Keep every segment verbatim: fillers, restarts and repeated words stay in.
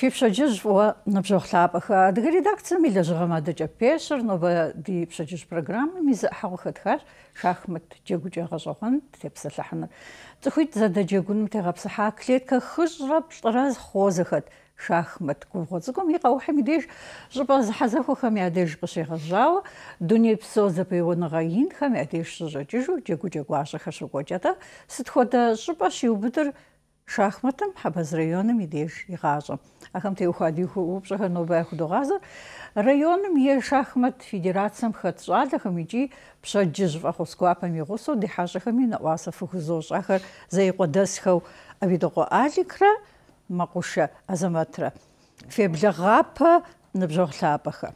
في بشجج و نبجوخ لعبخ دغ редакция ميلا جغما دجا بيشر نوبا دي بشجج برنامج ميز حوخت خار شاخمت جگو جغا جوخن تبسلحن تخويت زاد جگون متغبس حاكليت كخجرب طراز خوزخت شاخمت كوغوزكم يقاو حميديش جبا زحزخو خمياديش بشي غجاو دنيا بسو زبيون غاين خمياديش ججو جگو جگو عشا خشو جاتا ستخودا جبا شيو بدر شاخمتم حبز ريونم يديش يغازم أخم تيوخادي هو بشها نوبا خدو غازر ريونم يه شاخمت فيدراتسم خطزال خميجي بشجج فخو سكوابا ميغوسو دي حاجة خمي نواسا فخزوش آخر زي قدس خو أبيدوغو آليكرا مقوشة أزماترا في بلغابا نبجوغ لابخا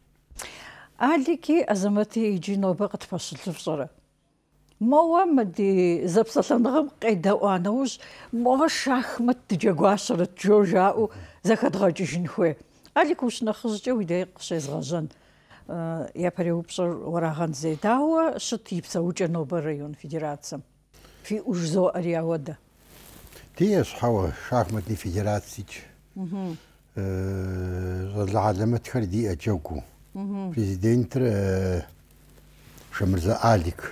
آليكي أزماتي يجي نوبا قد فاشل تفصره مو مدي زبصة نغم قيدا وانوش مو شاخمت تجاقواشرة جوجاو زكاد غاجيش نخوي عليك وش نخص جو يدايق شيز غاجان آه يا بريو بصر وراغان زيداو شط يبساو جنو بريون فيدراتسم في أجزو أريا ودا تيش حوا شاخمت لي فيدراتسيج العالمة خردي أجوكو بريزيدنتر شمرزا آليك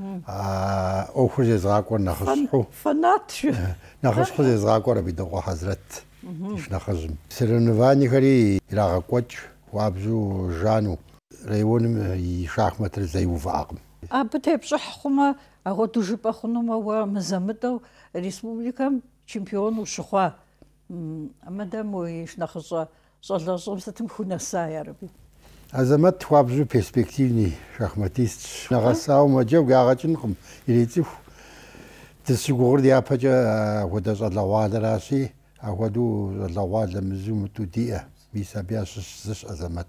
أو خزي زغاكور نخصحو فناتش نخصحو زي زغاكور بيدوغو حضرت إيش نخزم سرنواني خري إلاغاكوش وابزو جانو ريونم يشاخمت زيو فاقم أبتي بصحكما أغو تجيب أخنما ومزامدو ريسبوبليكام شامبيون وشخوا أمدام ويش نخصا صلى صمستم خونا سايا ربي أزمات وابزو بيرسبكتيفني شاخماتيست نغساو ما جو غاغاتنكم يريتو تسيغور دي أبجا ودا زلاوال راسي أودو زلاوال مزوم تودية بيسا بياش زش أزمات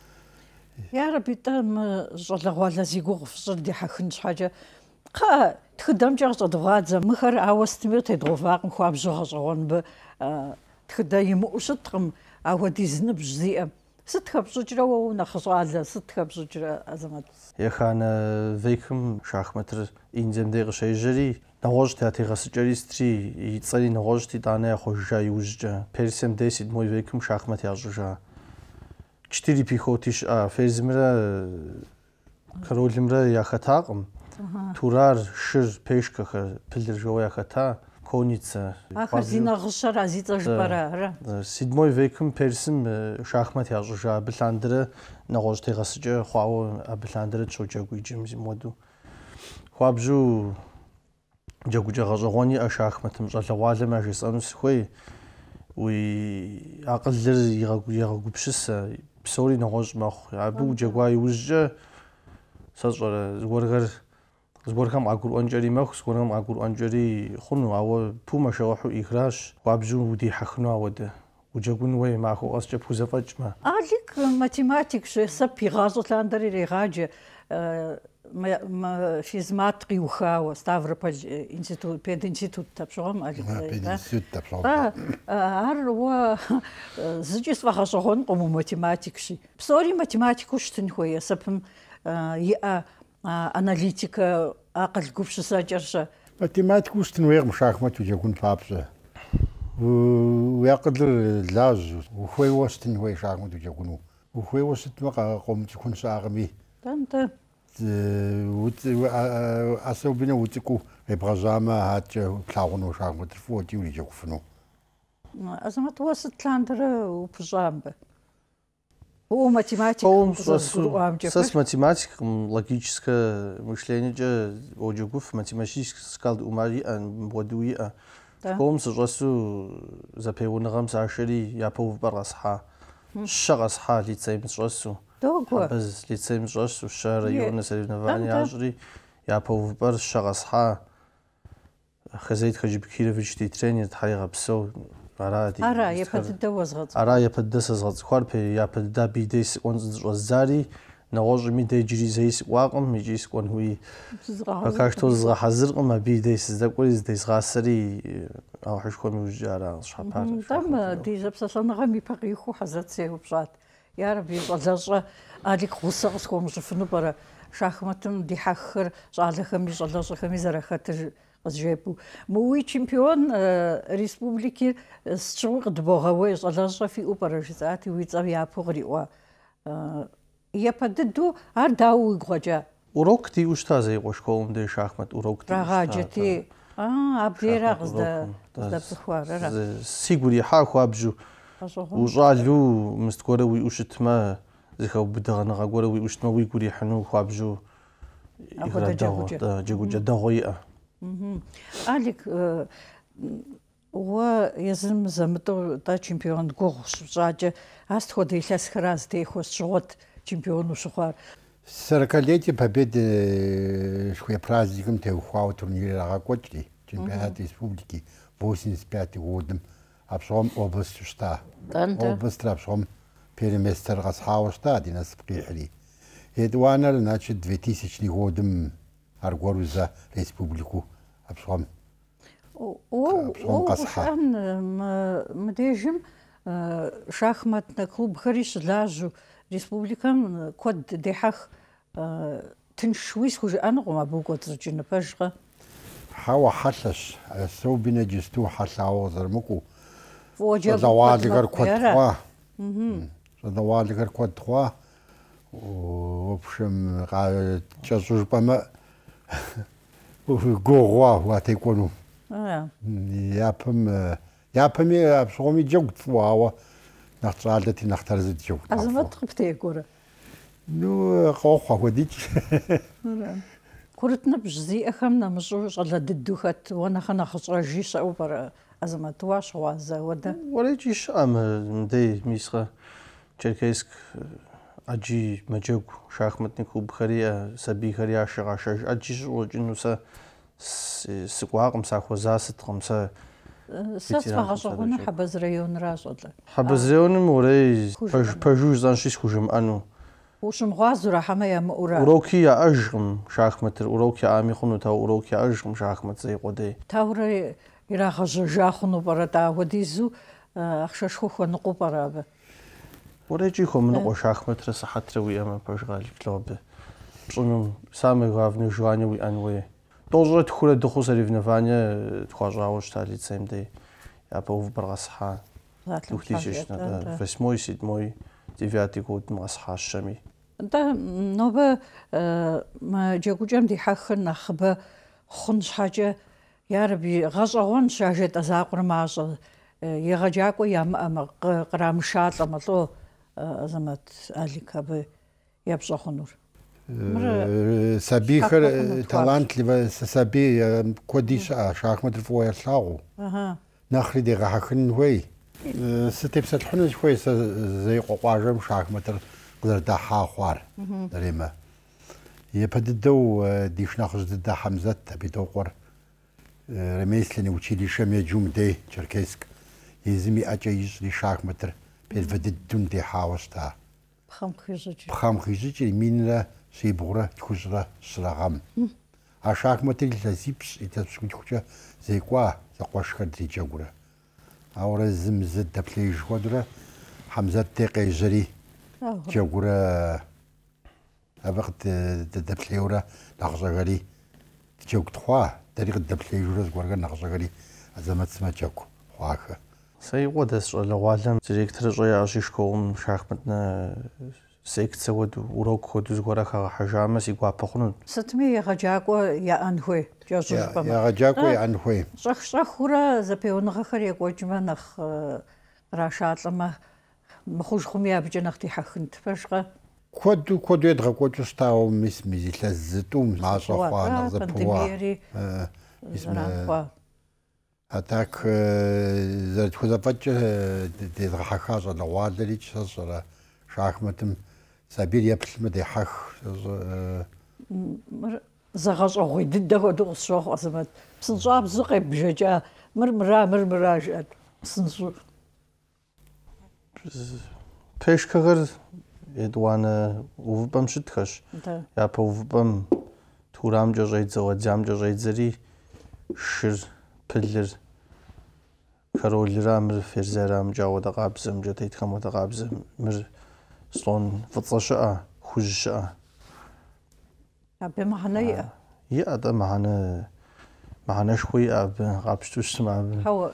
يا ربي تام زلاوال زيغور فصل دي حخنش حاجة قا تخدم جاغ زدغادزا مخر عاوستمير تدغوفاق خواب جوغ جوغن ب تخدا يمؤشتقم أودي زنب جزيئة ستة بزوجرة ونخصو على ستة بزوجرة أزمات. يا خان فيكم شاخمتر إنزم دير شيء جري نواج تأتي غس جري ستري يتصلي نواج تدانة خوجا يوجا بيرسم ديسيد موي فيكم شاخمت يعجوجا كتيري بيخوتيش آ فيزمرا كرولمرا يا خطاقم تورار شر بيش كخر بلدر جوا يا خطا كونيتسا آخر زينا غشر عزيزة جبرا سيدموي فيكم بيرسم شاخمت يعجوجا بلاندرة نواج تغسجة خواو بلاندرة تشوجا قويجم مودو خوابجو جاقوجا غزغوني أشاخمت مجال والم أجلس أنس خوي وي أقل يغاقو يغاقو بشسة بسوري نواج ماخ عبو جاقواي وجه سازور زورغر زوركم أقول أنجري ماخ زوركم أقول أنجري خنو أو بوما شواحو إخراج وابجو ودي حخنو أوده وجاقون وي ماخو أسجب وزفاج ما عليك ماتيماتيك شو سبي غازو تلاندري ريغاجة ما فيزماتري وخاو ستافروبول انستيتوت بيد انستيتوت تبشوم عليك بيد انستيتوت تبشوم اه هر و زجيس وخاشون قوم ماتيماتيك شي بسوري ماتيماتيك وش تنخويا سبم يا أناليتيكا أقل قبش ساجرشة ماتيماتيك وش تنوير مشاخمت وجاكون بابسة ويقدر لاز وخوي وش تنوير شاخمت وجاكونو وخوي وش تنوير قوم تكون ساغمي تانتا أسو بنا وتكو إبغازاما هات كلاغونو شاخمت الفوتي ولي جاكوفنو أزمت وسط لاندرا وبجامبة هو математик. هو сас математик, логическое мышление же ожигуф математический скал умари ан бодуи а. Ком сжасу запевунагам сашери я пов барасха. Шагасха лицейм сжасу. Дого. Без лицейм сжасу ша районное соревнование ажри я пов бар шагасха. Хазейт Хаджибекирович ти тренер тхайга псо أرادي. أرا يبدأ وزغط. أرا يبدأ وزغط. خاربي يبدأ بيديس ونز وزاري نواج ميدي جريزيس واقم يجيس كون هوي. فكاشتو زغ حزر ما بيديس زدقوليز ديس غاسري أو حشكون وجارا شحبار. تم دي جبسة نغمي بقيخو حزت سيه بشات. يا ربي والله أديك خصص كوم شفنا برا شاخمتم دي حخر صالح خميس الله خميس زرا خاطر قزجيبو موي чемпион республики счуг дбогавой залажа في اوبرا جزاتي ويصاوي ابوغريوا يابددو ار داو غوجا урок ти устазе гошком де шахмат урок ти راجتي اه ابديرا غزدا غزدا بخوار سيغوري حاخو ابجو وجالو مستكوره وي وشتما زخو بدغنا غوره وي وشتما وي غوري حنو خوابجو اخو جاغو جدغوي алик ва язым замто та чемпион гогш жаже астход илас храз техос жот чемпион ушхар сорокалетие победы шхуя праздником теухуау турнире рагочли чемпионат республики восемьдесят пятый годом абшом область шта область абшом переместер расхау шта динас приехали едуанер значит двухтысячный годом аргору за республику абшом او او شان مديجم شахматный клуб خريش لاجو республикам код дехах тыншвис хуже анغما бугот зачина пажга хава хасаш особенно жесту хасао зармуку вожа завалигар код два мм завалигар код два в общем часужбама гогва ватекону япам япами абсоми жогт ваа нахталдати нахтарзит жог азмат қыптекора ну қоққа ходич куртна бжзи ахам намжу жала ддухат ванахана хсражиш опара азмат ваш ваза вада وريجيش ам дей мисха черкеск аджи маджог шахматный клуб хария саби хария шагашаж аджи жинуса سقواقم ساخوزاست خمسة ساتفاغشغونا حبز ريون راشدلا حبز ريون موري بجوج زانشيس خوجم انو وشم غازورا حما يا مورا وروكيا اجغم شاخمتر وروكيا امي خنو تا وروكيا اجغم شاخمت زي قدي تاوري يرا خجا خنو برتا وديزو اخشش خو نقو برابه وريجي خم نقو شاخمتر صحتر ويا ما بجغال كلوب شنو سامي غافني جواني وي انوي Тоже тхуре духу соревнования тхуажао штали цемдей. Я по вбрасха. двухтысячный, восьмой, седьмой, девятый год масхашами. Да, но бы мы джагуджам дихахн нахба хунш хаджа ярби газагон шажет азакур мажа. Ягаджако ям ам грамшат амало замат аликабы ябжахунур. سبيخر талантливая سبي كوديش شахмат فوير لاغو نخري دي غاخن وي ستيبسات حنج خوي زي قواجم شахмат قدر دا حاخوار دريما يبددو ديش ناخذ ضد حمزه بيدوقر رميسلني وتشيليشه ميجوم دي تشركيسك يزمي اجيش لي شахмат بيفددون دي حاوستا بخام خيجي بخام خيجي مين سيبورا تخزرا سراغام اشاك ماتيل لازيبس يتسكو تخجا زي كوا زقواش خدري جاغورا اورا زمزد دبلي جودرا حمزه دقي جري جاغورا ابقت دبلي ورا نخزغالي جوج تخوا طريق دبلي جورا زغورا نخزغالي ازمات سما جاكو خواخ سي ودس لوالم ديريكتور جويا اشيشكوم شاخمتنا سيكتسا ودو وروك خودو زغورا خا حجامه سي غابخنون ستمي يغجاكو يا انهوي جوزبا يا غجاكو يا انهوي شخ شخورا زبيون خري غوجما نخ راشاتلما مخوج خميا بجنختي حخنت فشغه كودو كودو يدغ كودو ستاو مس ميزي لزتو ما صفا نغزبوا اسمه اتاك زرت خزفت دي حخاز لوالدي صصرا شاخمتم سابير يبسم دي حخ زغاش اوغي ددغ دوغ شوخ اسمت بسنجاب زقي بجاجا مرمرا مرمرا جات بسنجو بيشكغر يدوانا وفبم شتخش يا بوفبم تورام جوجيت زوجام جوجيت زري شر بلر كارولرام فرزرام جاودا قابزم جتيت خمودا قابزم مر صون فتصشا خوجشا بمعنى يا ده معنى معناش خوي أب غابشتوش مع هو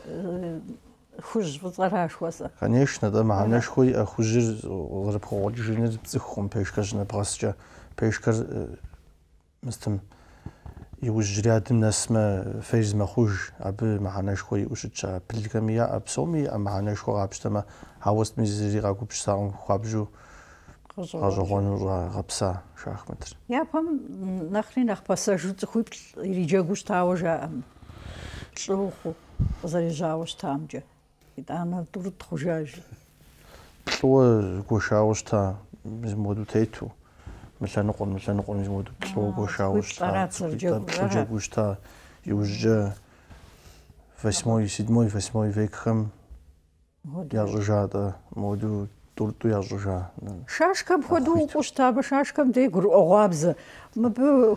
خوش بطراش واسا конечно да معناش خوي أخوجر غرب خوج جنر بزخهم بيشكر نبغسجا بيشكر مستم يوجريادم نسمة فيز مخوج أب معناش خوي وشتشا بلكمية أب سومي أم معناش خو غابشتما هاوست ميزري غاكو بشتاعم خوابجو غاجوان غابسا شاخمتر يا بام نخري نخ باساجو تخوي يريجاغوش تاوجا تلوخو زريجاوش تامجا أنا دورت خجاج تلو غوشاوش تا مزمودو تيتو مثلا نقول مثلا نقول مزمودو تلو غوشاوش تا تلوجاغوش تا يوجا فاسموي سيدموي فاسموي فيكخم يارجادا مودو دورتو يارجا شاشكم خدو قشتا بشاشكم ديغرو أغابز ما بو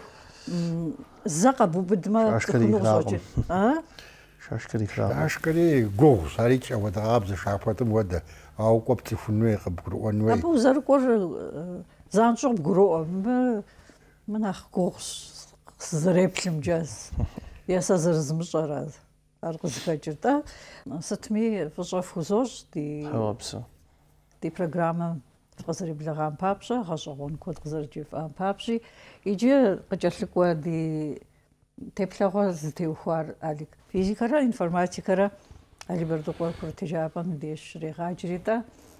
زقبو بدما تخلوزوجي ها شاشكري كلام شاشكري غو ساريك أو دغابز شافاتم ودا أو قبت فنوي قبرو ونوي أبو زرقور زانشو بقرو ما مناخ غوس زريبلم جاز ياسا زرزمجراد أرقز فجرتا ستمي فجاف وزوج دي هوابسا دي برنامج غزري بلغام بابشا غشغون كود غزري جيف ام بابشي يجي قجلك ودي تبلغ زتي وخوار عليك فيزيكرا انفورماتيكرا علي برضو قول كرتجابان ديش ريغاجريتا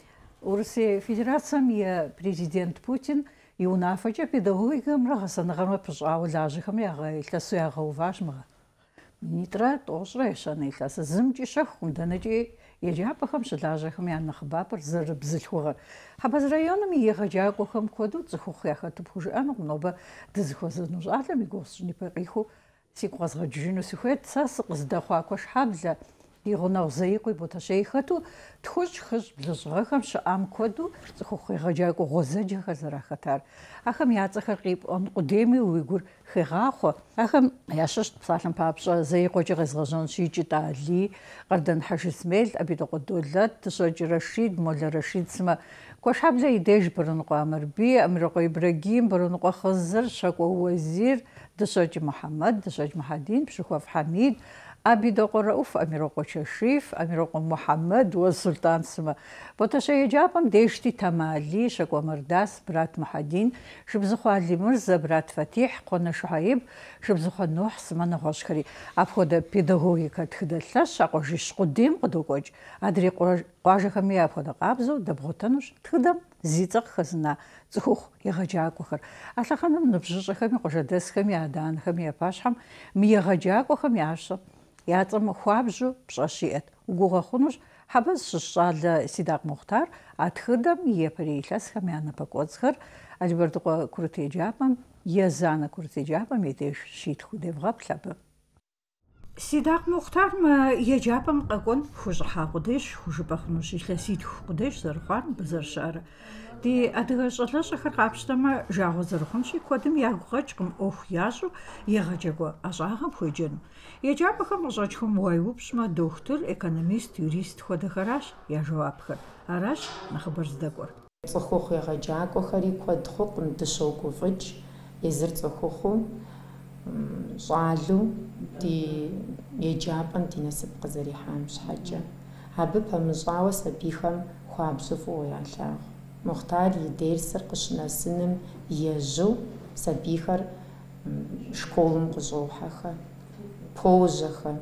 ورسي فيدراسيا يا بريزيدنت بوتين يونافجا بيدغويكا مرغسا نغرما بجعاو لاجيكم يا غاي تلاسو يا غوفاش مغا نيترا توشرا يشاني تلاسا زمجي شخهم دانجي يجاب خمس لاجهم يعني خبابر زر بزلوغ حبز ريونم يغجاكو خم كودو تخوخ ياخا تبخوش انا نوبا دزخو زنوج عالم يغوص نيبقيخو سيقواز غجينو سيخويت ساس قزدا خواكوش حابزا يغناو زيقو يبوتا شيخاتو تخوش خش بلزغاخم شام كودو تخوخ يغجاكو غوزاجا خزرا خطار اخم يعتخر قيب ان قدامي ويقول خيغاخو اخم ياشش بصالم بابشا زيقو جي غزغجان شيجي تالي غردن حش سميل ابي دقدولات تسوجي رشيد مولا رشيد سما كوش حابزا يديج برنقو امر بي امرقو ابراهيم برنقو خزر شاكو وزير دسوجي محمد دسوجي محدين بشكوف حميد أبي دقر رؤوف أميرقو شريف أميرقو محمد والسلطان سما بوتاشي جابم ديشتي تمالي شكو مرداس برات محدين شبزخو علي مرزا برات فتيح قونا شعيب شبزخو نوح سما نغوشكري أبخودا بيداغوغيكا تخدلش أقو جيش قديم قدوغوج أدري قواجه خمي أبخودا قابزو دبغوتانوش تخدم زيتق خزنا تخوخ يغجاكو خر أتلا خمم نبجج خمي قوشدس خمي عدان خمي أباشحم مي يغجاكو خمي عشا ياتم خوابجو بشاشيت وغوغا خونوش حبز ششال سيداق مختار اتخدم يبريلس خميانا بقوزخر البردقو كورتي جابم يزانا كورتي جابم يديش شيت خودي بغابلابه سيداق مختار ما يجابم قاقون خوش حاقوديش خوش بخنوش يلاسيد خوديش زرخوان بزرشار دي أدغش أطلش أخر قابشتما جاغو زرخونشي كودم يغوغاجكم أوخ ياشو يغاجاغو أجاغم خوجن يجابخم أجاجكم وايوبش ما دكتور إيكونوميست يوريست خودخراش يجوابخر أراش نخبر زدقور صخوخ يغاجاغو خري كود خوق ندشوكو فج يزر صخوخو شعالو دي يجابن دي نسب قزري حامش حاجة هاببها مجاوة سبيخم خوابزفو يعلاغ مختار يديرسر قشنا سنم يجو سبيخر شكولم قزوحخا بوجخا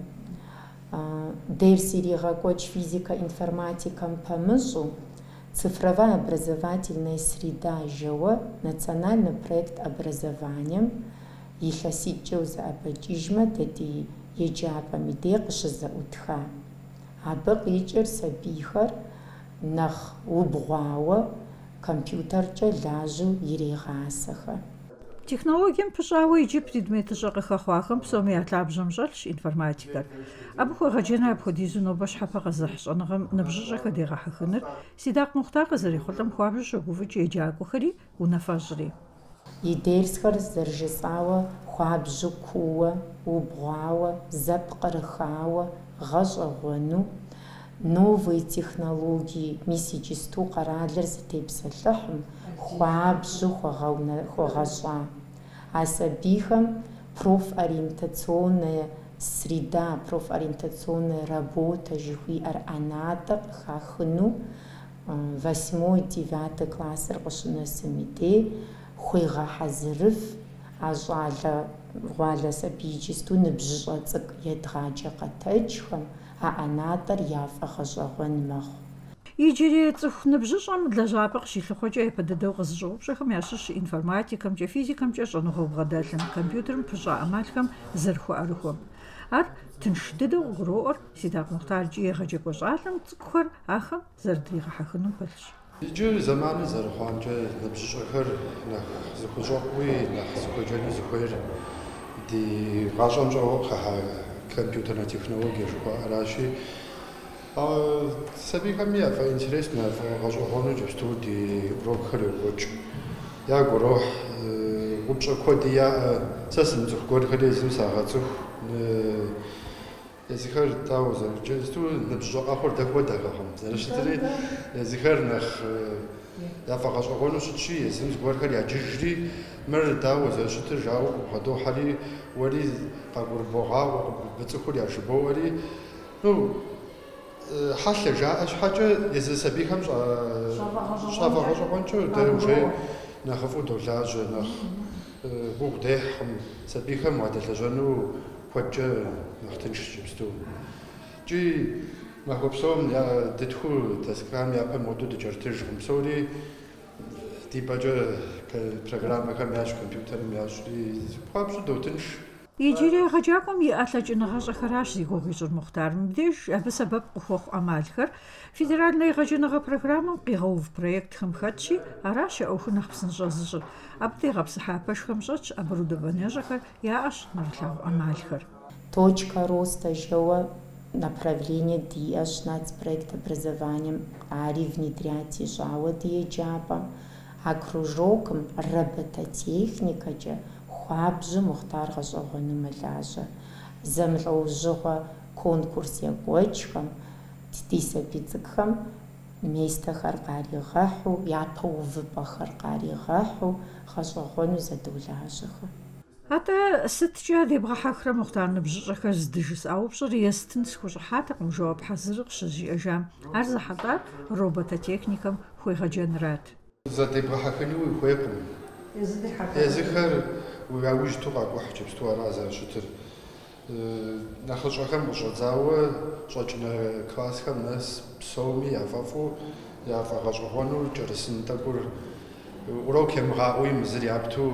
дерсири гакоч физика информатикам помыжу цифровая образовательная среда жева национальный проект образования илъэситӏкӏэу зэӏэбэкӏыжьмэ дэди еджапӏэм идей къыщызэӏутха. Абы къикӏыр сабийхэр нэхъ убгъуауэ компьютеркӏэ лажьэу ирегъасэхэ. Технологием пыщӏауэ иджы предметыщӏэ къыхэхъуахэм псоми я лъабжьэм щӏэлъщ информатикэр. Абы хуегъэджэна апхуэдизу нобэ щхьэпэ къэзыхь щӏэныгъэм ныбжьыщӏэхэр дегъэхьыхыныр Сидак Мухтар къызэрихъулӏэм хуабжьу щогуфӏыкӏ еджакӏуэхэри унафэщӏри. И дерсхэр зэрыжысӏауэ хуабжьу куууэ, убгъуауэ, зэпкърыхауэ, гъэщӏэгъуэну новые технологии мис иджысту къэралыр зытепсэлъыхьым хуабжьу хуэгъэщӏа. А сабийхэм профориентационное среда, профориентационная работа, жихуиӏэр ӏэнатӏэ къыхахыну восьмой девятый классыр къыщынэсым идей хуегъэхьэзырыф а щӏалэ гъуалэ сабииджисту ныбжьыщӏэ цӏыкӏу едгъаджэ къэтэджхэм а ӏэнатӏэр яфӏэ гъэщӏэгъуэн мэхъу. Иджыри цӏыху ныбжьыщӏэм лэжьапӏэ къыщилъыхъуэкӏэ япэ дыдэу къызыщӏэупщӏэхэм ящыщ информатикэмкӏэ, физикэмкӏэ щӏэныгъуэ бгъэдэлъым, компьютерым пыщӏа ӏэмалхэм зэрыхуэӏэрыхуэм. Ар тынш дыдэу къыгуроӏуэр Сидакъ Мухтар икӏи егъэджакӏуэ щӏалэм цӏыкӏухэр ахэм зэрыдригъэхьэхыну пэлъщ. Иджы зэманым зэрыхъуамкӏэ ныбжьыщӏэхэр нэхъ зыхущӏэкъуи, нэхъ зыхуэджэну зыхуейр ди гъащӏэм щӏэуэ къыхьа компьютернэ технологие жыхуаӏэращи, сабийхэми яфӏэ интерес, яфӏэ гъэщӏэгъуэну джэсту ди урокхэр йокӏуэкӏ. Ягурохь упщӏэ куэди яӏэ, сэ сымыцӏыху гуэрхэри езым сагъэцӏыху. Езыхэр дауэ зэрыджэсту ныбжьыщӏэ къэхъур дэхуэдэхэкъым. Зэрыщытри езыхэр нэхъ яфӏэ гъэщӏэгъуэну щытщи, езым зыгуэрхэр яджыжри, мыр дауэ зэрыщытыр жауэ къыбгъэдохьэри, уэри къэгурыбогъауэ, быцӏыхур яжыбоӏуэри, ну, хьэлъэ жаӏэ щхьэкӏэ езы сабийхэм щӏафӏэ гъэщӏэгъуэнкӏэ дэ уже нэхъыфӏу долажьэ, нэхъ гугъу дехькъым, сабийхэм уадэлэжьэну куэдкӏэ нэхъ тынш жыпсту. КӀи махуэ псом дытху дэскам япэ моду дыкӏэрытыжкъым. Псори ди бэкӏэ программэхэм ящ, компьютерым ящӏри хуабжьу дотынш. Иджыри егъэджакӏуэм и ӏэ лъэкӏыныгъэщӏэхэращ зи гугъу ищӏыр Мухтар. Мыбдеж абы сэбэп къыхуэхъу ӏэмалхэр федеральнэ егъэджэныгъэ программэм къигъэув проектхэм хэтщи, аращ я ӏуэхур нэхъ псынщӏэ зыщӏыр. Абы дегъэпсыхьа пэшхэм щӏэтщ оборудованиещӏэхэр, яӏэщ нэрылъагъу ӏэмалхэр. Точка роста жэуэ направление диӏэщ нацпроект образованием ари внедрять ищӏауэ ди еджапӏэм. А кружокым робототехникэкӏэ хуабжьу Мухтар гъэщӏэгъуэну мылажьэ. Зэмылӏэужьыгъуэ конкурс екӏуэкӏхэм, ди сабий цӏыкӏухэм местэхэр къаригъэхьу, япэ увыпӏэхэр къаригъэхьу гъэщӏэгъуэну зэдолажьэхэ. АтӀэ сыткӀэ дебгъэхьэхрэ Мухтар ныбжьыщӀэхэр здыжысӀэу пщӀыр естын схущӀыхьатэкъым жэуап хьэзыру къыщызжиӀэжам. Ар зэхьэтӀар робототехникэм хуегъэджэнрат. Зэдебгъэхьэхыну ухуейкъым. Езыхэр уи яужьту къакӀухь джэпсту ара зэрыщытыр. НэхъыщӀэхэм къыщӀэдзауэ щӀэкӀынэ классхэм нэс псоми яфӀэфӀу яфӀэ гъэщӀэгъуэну кӀэрысын тӀэкӀур урок емыгъаӀуи мызыр япту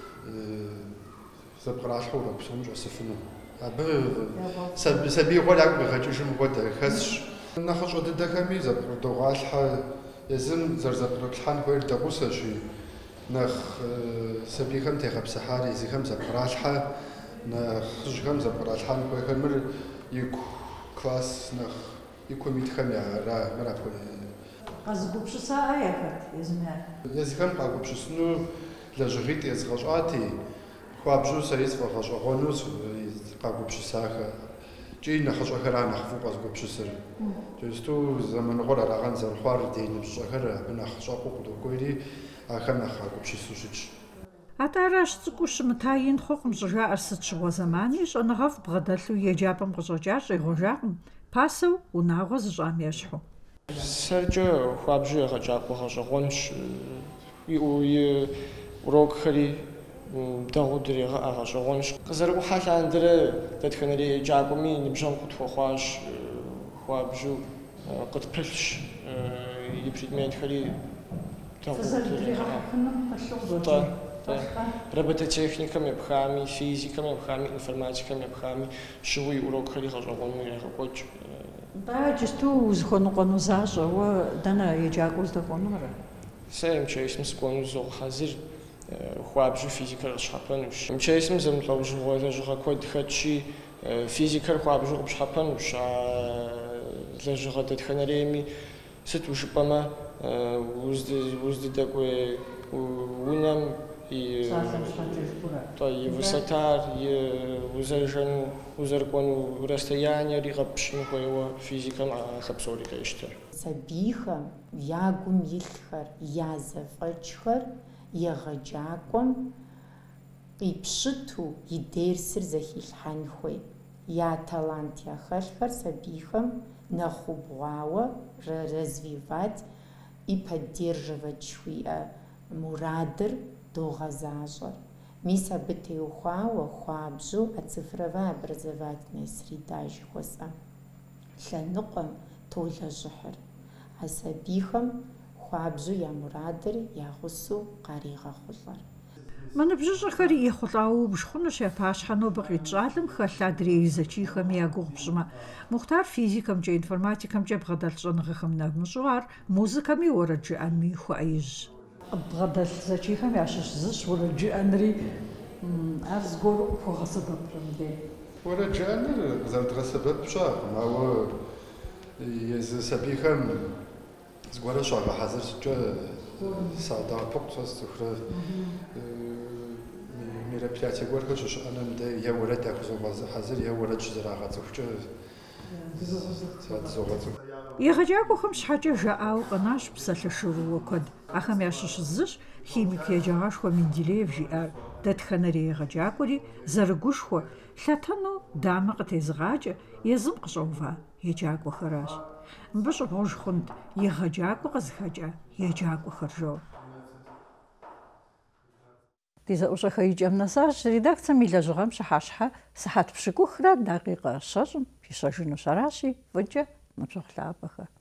зэбгъралъхьэу урок псом щӀэсыфыну. Абы сабиигъуэр ягу къигъэкӀыжым хуэдэ хэсщ. НэхъыщӀэ дыдэхэми зэбгрыдогъуалъхьэ, езым зэрызэбгрыплъхьэн хуейр дэгъусэщи, нэхъ сабийхэм тегъэпсыхьар езыхэм зэбгралъхьэ, нэхъыжьхэм зэбгралъхьэн хуейхэмыр ику класс нэхъ ику митхэм яра мыр апхуэдэ. КъэзыгупщысаӀэ яхэт езыми ар. Езыхэм къагупщысыну лэжьыгъитӀ езыгъэщӀати, хуабжьу сэри сфӀэгъэщӀэгъуэну къагупщысахэ. КӀи нэхъыщӀэхэра нэхъ фӀыуэ къэзгупщысыр. Джэсту зэманыгъуэр арагъэн зэрыхъуар ди ныбжьыщӀэхэр абы нэхъ щӀэхъыу къыдокӀуейри ахэм нэхъ къагупщысу щытщ. АтӀэ аращ цӀыкӀуу щымыта ин хъугъым щӀыжаӀэр сыт щыгъуэ зэмани щӀэныгъэфӀ бгъэдэлъу еджапӀэм къыщӀэкӀар щӀегъуэжакъым, пасэу унагъуэ зыщӀам ещхьу. Сэркӏэ хуабжьу егъэджакӏуэ гъэщӏэгъуэнщ. И урокхэри дэгъу дрегъэӏэ гъэщӏэгъуэнщ. Къызэрыӏухьэлъандэрэ дэтхэнэри еджакӏуэми ныбжьэгъу къытхуэхъуащ, хуабжьу къытпылъщ и предметхэри дэгъу дрегъэӏэ. Робототехникэм епхами, физикэм епхами, информатикэм епхами щыуи урокхэри гъэщӏэгъуэну егъэкӏуэкӏ. Да, джэсту узыхуэныкъуэну защӏэ, уэ дэнэ еджакӏуэ здэкӏуэнурэ? Сэ МЧСым сыкӏуэну зогъэхьэзыр, хуабжьу физикэр къысщхьэпэнущ. МЧСым зэмылӏэужьыгъуэ лэжьыгъэ куэд хэтщи, физикэр хуабжьу къыпщхьэпэнущ. А лэжьыгъэ дэтхэнэрейми сыт ушыпӏэмэ, уздыдэкӏуей унэм и и высотар, и узэрыжэну, узэрыкӏуэну расстояниери къэпщын хуейуэ физикэм ахэр псори къещтэр. Сабийхэм ягум илъхэр, я зэфӏэкӏхэр егъэджакӏуэм къипщыту и дерсыр зэхилъхьэн хуей. я талант яхэлъхэр сабийхэм нэхъубгъуауэ развивать и поддерживать шхуиӏэ мурадыр догъэзащӏэ. Мис абы теухуауэ хуабжьу оцифровая образовательная среда жыхуэсӏэм лъэныкъуэм толэжьыхьыр, а сабийхэм хуабжьу я мурадыр ягъусэу къаригъэхъулӏэр. Мэныбжьыщӏэхэр ехъулӏауэ убж хъунущ я пащхьэ нобэ къитщӏалэм хэлъ адрей зэкӏийхэми я гугъу пщӏымэ. Мухтар физикэмкӏэ, информатикэмкӏэ бгъэдэлъ щӏэныгъэхэм нэмыщӏу ар музыкэми уэрэд жыӏэнми хуэӏеижь. Бгъэдэлъ зэкӏийхэм ящыщ зыщ уэрэд жыӏэнри, ар зыгуэру хуэгъэсэбэпрэ мыдей. Уэрэд жыӏэныр къызэрыдгъэсэбэп щыӏэкъым, ауэ езы сабийхэм зыгуэру щагъэхьэзыр щӏыкӏэ садэӏэпыкъу сэ сцӏыхурэ мероприятие гуэрхэр щыщыӏэным дэ е уэрэд яхузогъэзыхьэзыр, е уэрэд щызэрагъэцӏыхукӏэ садызогъэцӏыху. егъэджакӏуэхэм щхьэкӏэ жаӏауэ къэнащ псалъэ куэд. Ахэм ящыщ зыщ химик еджагъэшхуэ Менделеев жиӏар. Дэтхэнэри егъэджакӏуэри зэрыгушхуэ, лъэтэну дамэ къытезыгъакӏэ, езым къыщӏэува еджакӏуэхэращ. Мыбы щӏыгъуэж хъунт егъэджакӏуэ къызыхэкӏа еджакӏуэхэр жо. Ди зэӏущӏэхэикӏэм нэсащ редакцием и лэжьыгъэм щыхьэщхьэ сыхьэт пщыкӏухрэ дакъикъэ щэщӏым ищэжынущ. Аращи, фӏыкӏэ ныбжьэгъу лъапӏэхэр.